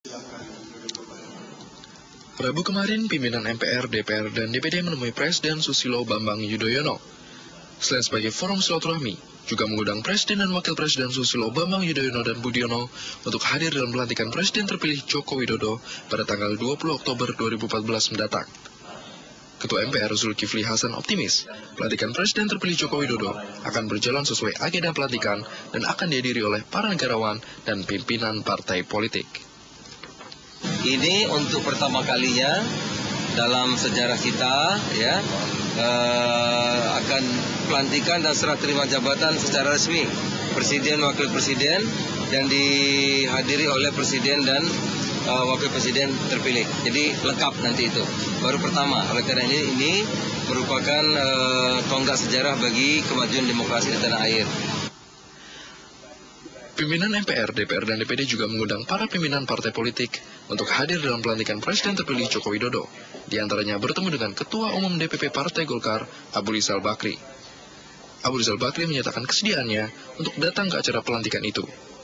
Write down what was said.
Rabu kemarin, pimpinan MPR, DPR, dan DPD menemui Presiden Susilo Bambang Yudhoyono. Selain sebagai forum silaturahmi, juga mengundang Presiden dan Wakil Presiden Susilo Bambang Yudhoyono dan Budiono untuk hadir dalam pelantikan Presiden terpilih Joko Widodo pada tanggal 20 Oktober 2014 mendatang. Ketua MPR Zulkifli Hasan optimis, pelantikan Presiden terpilih Joko Widodo akan berjalan sesuai agenda pelantikan dan akan dihadiri oleh para negarawan dan pimpinan partai politik. Ini untuk pertama kalinya dalam sejarah kita, akan pelantikan dan serah terima jabatan secara resmi Presiden, Wakil Presiden, dan dihadiri oleh Presiden dan Wakil Presiden terpilih. Jadi lengkap nanti itu. Baru pertama, oleh karena ini merupakan tonggak sejarah bagi kemajuan demokrasi di tanah air. Pimpinan MPR, DPR, dan DPD juga mengundang para pimpinan partai politik untuk hadir dalam pelantikan Presiden terpilih Joko Widodo. Di antaranya bertemu dengan Ketua Umum DPP Partai Golkar, Abu Rizal Bakri. Abu Rizal Bakri menyatakan kesediaannya untuk datang ke acara pelantikan itu.